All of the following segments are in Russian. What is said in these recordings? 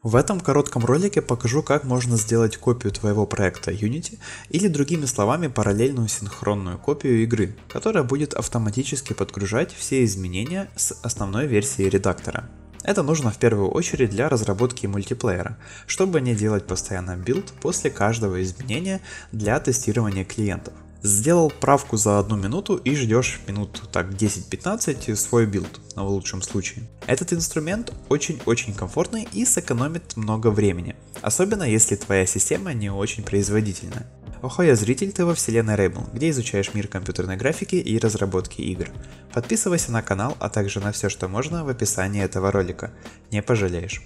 В этом коротком ролике покажу, как можно сделать копию твоего проекта Unity или, другими словами, параллельную синхронную копию игры, которая будет автоматически подгружать все изменения с основной версии редактора. Это нужно в первую очередь для разработки мультиплеера, чтобы не делать постоянно билд после каждого изменения для тестирования клиентов. Сделал правку за 1 минуту и ждешь минут так 10-15 свой билд, в лучшем случае. Этот инструмент очень-очень комфортный и сэкономит много времени, особенно если твоя система не очень производительная. Охо, я зритель, ты во вселенной Rebel, где изучаешь мир компьютерной графики и разработки игр. Подписывайся на канал, а также на все, что можно в описании этого ролика. Не пожалеешь.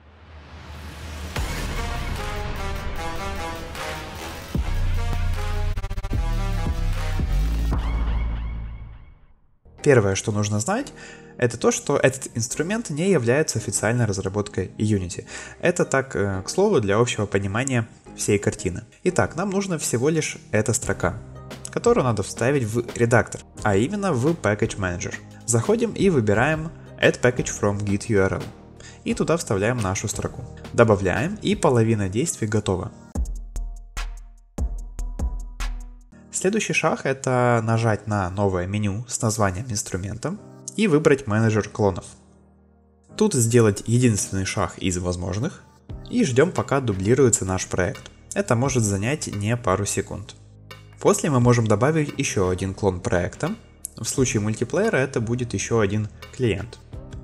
Первое, что нужно знать, это то, что этот инструмент не является официальной разработкой Unity. Это так, к слову, для общего понимания всей картины. Итак, нам нужна всего лишь эта строка, которую надо вставить в редактор, а именно в Package Manager. Заходим и выбираем Add Package from Git URL. И туда вставляем нашу строку. Добавляем, и половина действий готова. Следующий шаг — это нажать на новое меню с названием инструмента и выбрать менеджер клонов. Тут сделать единственный шаг из возможных и ждем, пока дублируется наш проект. Это может занять не пару секунд. После мы можем добавить еще один клон проекта. В случае мультиплеера это будет еще один клиент.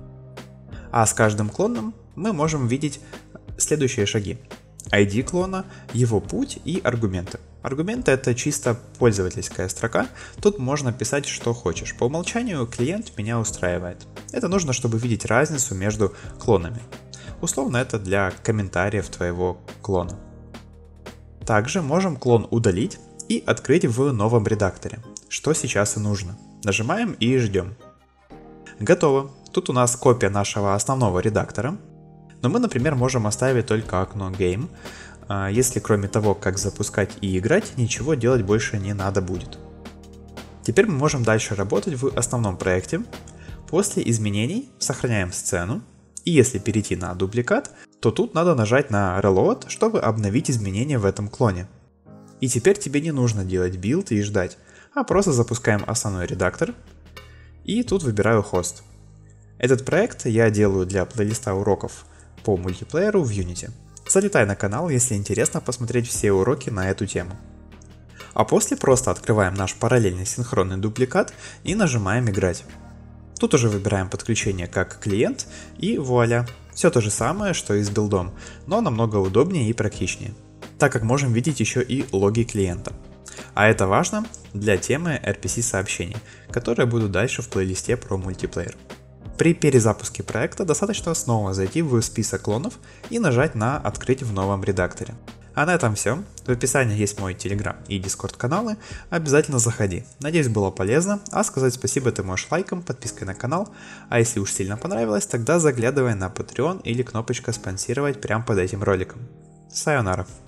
А с каждым клоном мы можем видеть следующие шаги: ID клона, его путь и аргументы. Аргументы — это чисто пользовательская строка, тут можно писать что хочешь. По умолчанию клиент меня устраивает. Это нужно, чтобы видеть разницу между клонами. Условно это для комментариев твоего клона. Также можем клон удалить и открыть в новом редакторе, что сейчас и нужно. Нажимаем и ждем. Готово. Тут у нас копия нашего основного редактора, но мы, например, можем оставить только окно Game, если кроме того, как запускать и играть, ничего делать больше не надо будет. Теперь мы можем дальше работать в основном проекте. После изменений сохраняем сцену, и если перейти на дубликат, то тут надо нажать на Reload, чтобы обновить изменения в этом клоне. И теперь тебе не нужно делать билд и ждать, а просто запускаем основной редактор, и тут выбираю хост. Этот проект я делаю для плейлиста уроков по мультиплееру в Unity. Залетай на канал, если интересно посмотреть все уроки на эту тему. А после просто открываем наш параллельный синхронный дубликат и нажимаем играть. Тут уже выбираем подключение как клиент и вуаля. Все то же самое, что и с билдом, но намного удобнее и практичнее, так как можем видеть еще и логи клиента. А это важно для темы RPC сообщений, которые будут дальше в плейлисте про мультиплеер. При перезапуске проекта достаточно снова зайти в список клонов и нажать на «Открыть в новом редакторе». А на этом все. В описании есть мой Telegram и Discord каналы, обязательно заходи. Надеюсь, было полезно, а сказать спасибо ты можешь лайком, подпиской на канал, а если уж сильно понравилось, тогда заглядывай на Patreon или кнопочка «Спонсировать» прямо под этим роликом. Сайонара!